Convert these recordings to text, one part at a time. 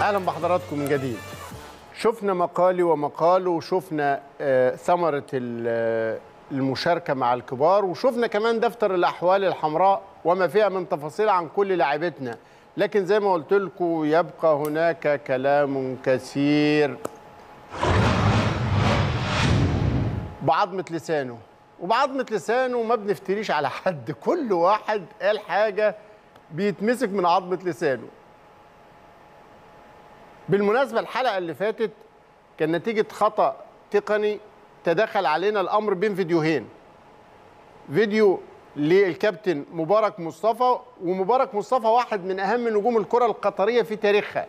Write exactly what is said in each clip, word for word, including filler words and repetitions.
اهلا بحضراتكم من جديد. شفنا مقالي ومقاله وشفنا آه ثمره المشاركه مع الكبار، وشفنا كمان دفتر الاحوال الحمراء وما فيها من تفاصيل عن كل لاعبتنا. لكن زي ما قلت لكم يبقى هناك كلام كثير بعضمة لسانه، وبعضمة لسانه ما بنفتريش على حد، كل واحد قال حاجة بيتمسك من عظمة لسانه. بالمناسبة الحلقة اللي فاتت كان نتيجة خطأ تقني تدخل علينا الأمر بين فيديوهين، فيديو للكابتن مبارك مصطفى، ومبارك مصطفى واحد من أهم نجوم الكرة القطرية في تاريخها،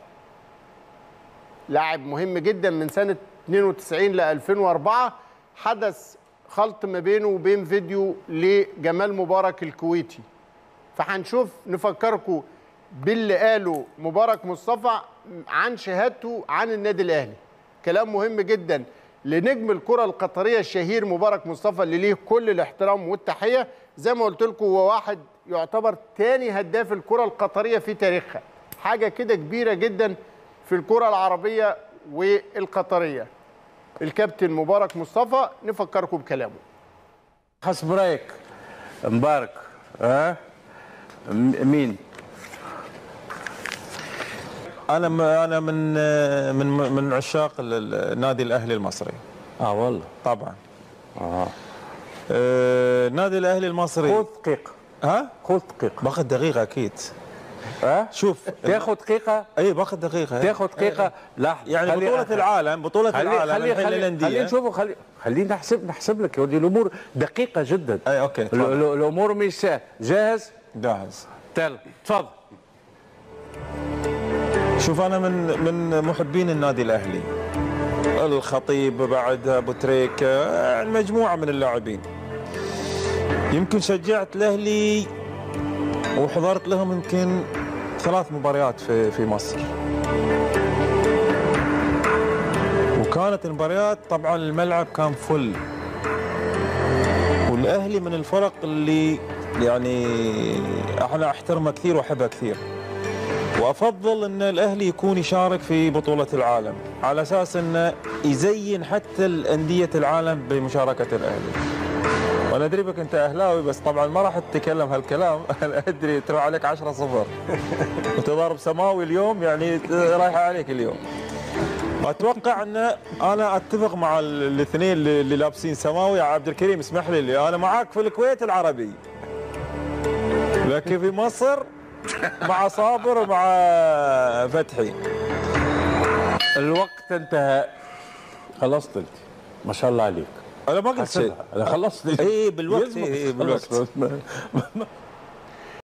لاعب مهم جدا من سنة اثنين وتسعين ل ألفين وأربعة. حدث خلط ما بينه وبين فيديو لجمال مبارك الكويتي، فهنشوف نفكركم باللي قاله مبارك مصطفى عن شهادته عن النادي الأهلي. كلام مهم جدا لنجم الكرة القطرية الشهير مبارك مصطفى اللي ليه كل الاحترام والتحية. زي ما قلت لكم هو واحد يعتبر تاني هداف الكرة القطرية في تاريخها، حاجة كده كبيرة جدا في الكرة العربية والقطرية. الكابتن مبارك مصطفى نفكركم بكلامه. خاص برايك مبارك. ها مين؟ انا انا من من من عشاق النادي الاهلي المصري. اه والله طبعا. اه النادي الاهلي المصري. خذ دقيقة. ها؟ خذ دقيقة. باخذ دقيقة اكيد. ها؟ شوف تاخذ دقيقة؟ اي باخذ دقيقة. تاخذ دقيقة؟ لحظة يعني بطولة خلي العالم، بطولة خلي العالم خلي الحين خلي للأندية. خلينا نشوفوا خلي خلينا نحسب نحسب لك يا ولدي الامور دقيقة جدا. اي اوكي الامور مش سهلة. جاهز؟ جاهز. تل تفضل. شوف انا من من محبين النادي الاهلي. الخطيب بعد ابو تريكة، مجموعة من اللاعبين. يمكن شجعت الاهلي وحضرت لهم يمكن ثلاث مباريات في في مصر. وكانت المباريات طبعا الملعب كان فل. والاهلي من الفرق اللي يعني انا احترمها كثير واحبها كثير. وافضل ان الاهلي يكون يشارك في بطولة العالم على اساس انه يزين حتى الاندية العالم بمشاركة الاهلي. وانا ادري بك انت اهلاوي بس طبعا ما راح تتكلم هالكلام. انا ادري تروح عليك عشرة صفر وانت ضارب سماوي اليوم، يعني رايحه عليك اليوم. اتوقع ان انا اتفق مع الاثنين اللي لابسين سماوي. يا عبد الكريم اسمح لي, لي انا معاك في الكويت العربي، لكن في مصر مع صابر ومع فتحي. الوقت انتهى. خلصت انت ما شاء الله عليك. انا ما قلت شيء، انا خلصت. اي بالوقت. اي بالوقت.